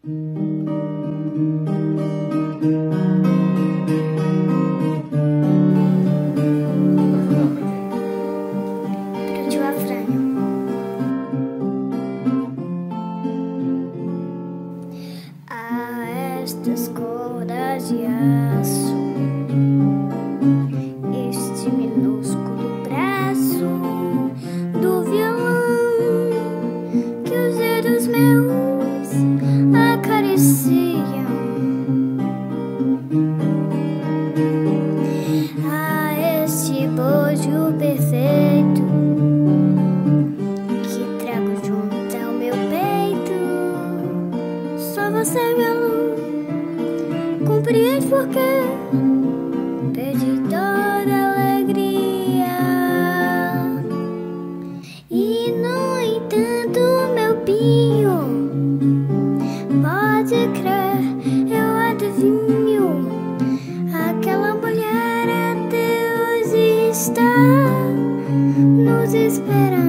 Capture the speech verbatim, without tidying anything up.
A estas cordas de aço, este minúsculo braço do violão que os dedos meus acariciam. A este bojo perfeito que trago junto ao meu peito. Só você, minha luz, compreende por quê perdi toda a alegria. E no entanto, meu pinho, pode crer, eu adivinho, aquela mulher é Deus e está nos esperando.